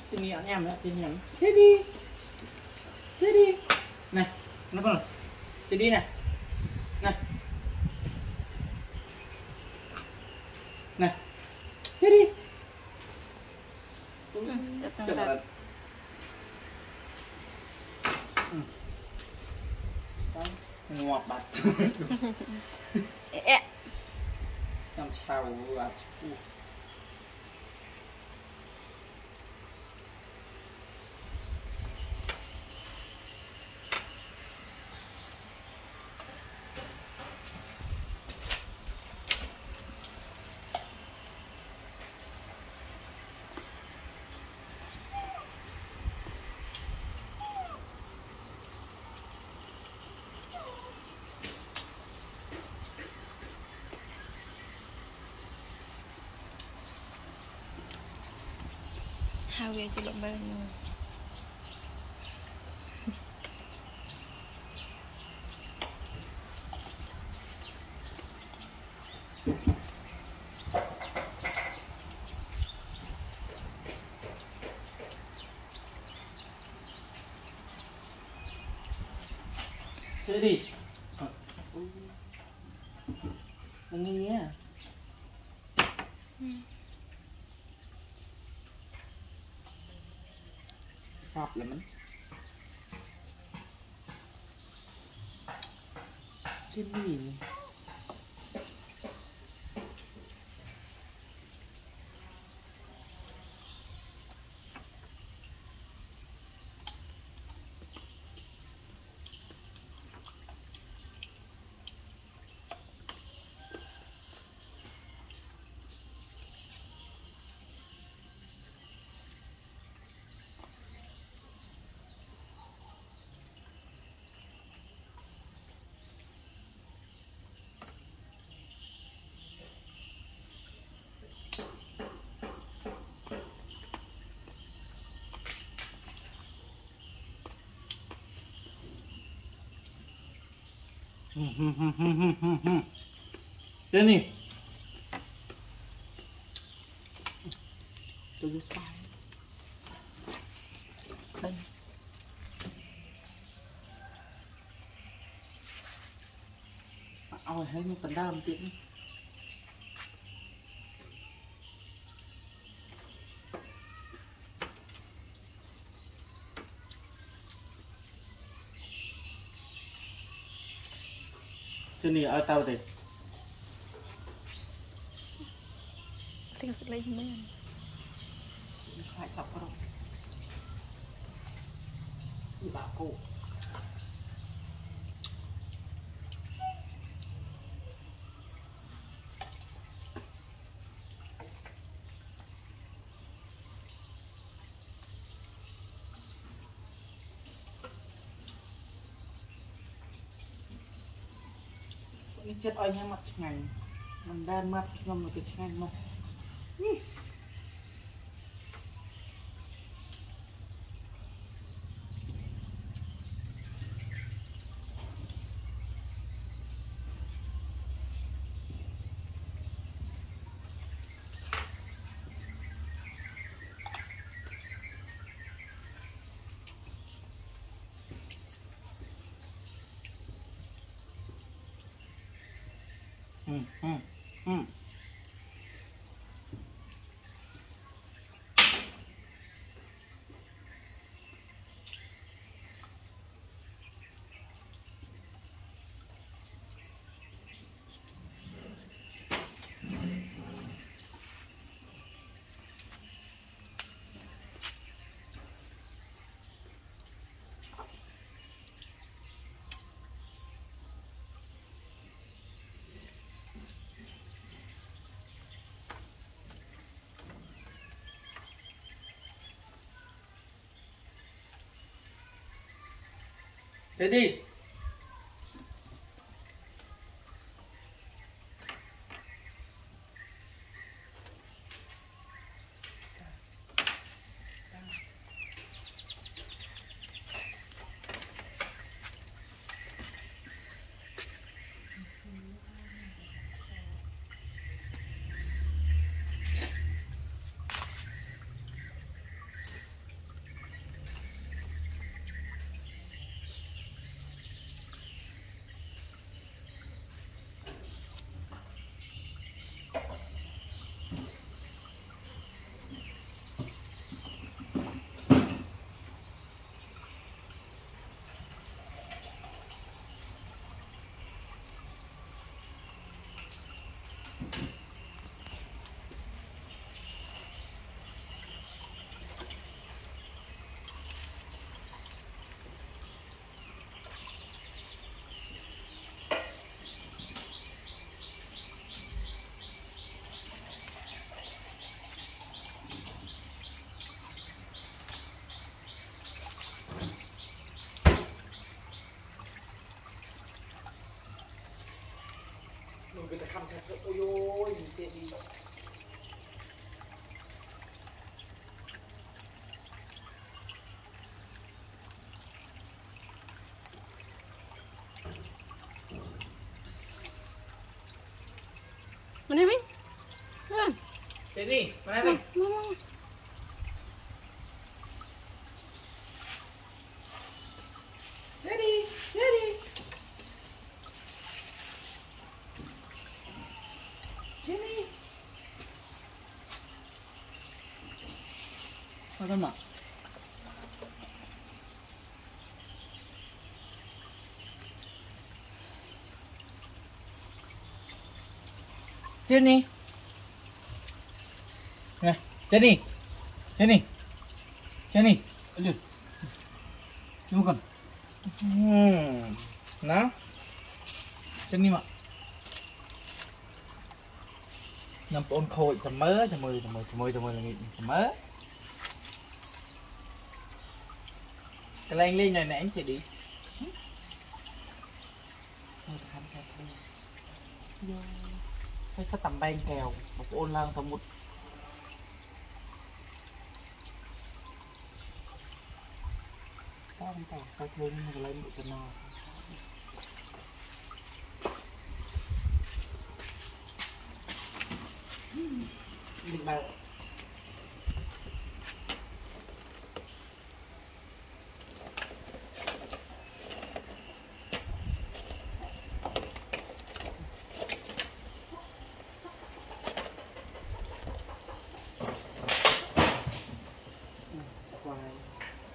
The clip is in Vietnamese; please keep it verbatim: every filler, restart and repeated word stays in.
Trên nhẫn em nữa, trên nhẫn. Thế đi. Thế đi. Này, nó con. Thế đi này. Này. Này. Thế đi. Ừ, chậm lại. Ừ. Ngọt bạch. Làm sao và hai về chỉ lộn bên thế đi. Đừng nghĩ á. Sạp là mình. Thế đi. Jannie. Tôi giúp tay. Đây. Ôi, hay một tấn đam tiện. Jannie ở tao thì thích sự lấy mình lại sọc vào đâu đi bảo cô chết ơi nha mặt ngành mình đang mặt ngâm một cái ngành mà ừ ừ ừ thế đi Mình em ấy. Vâng. Jannie, mana ni? Mama. Jannie, Jannie. Jannie. Apa mak? Jannie. Nè, Jannie. Jannie. Jannie, aduh. Cuma con. Hmm. Đó. Jannie mak. Nhằm ôn khôi chầm mớ, chầm mơ, chầm mơ, chầm mơ, chầm mơ là nghỉ, chầm mớ. Cái lên lên này nè anh chị đi. Thôi khăn khăn khăn. Vô. Cái sắt tầm banh kèo, một ôn lang tầm một. Không tao phải lên lên một chân nào. Đừng bao